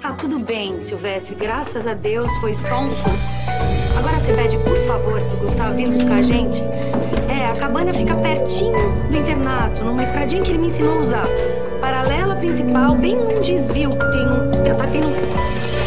Tá tudo bem, Silvestre. Graças a Deus foi só um susto. Agora você pede, por favor, pro Gustavo vir buscar a gente? A cabana fica pertinho do internato, numa estradinha que ele me ensinou a usar. Paralela à principal, bem num desvio que tá tendo...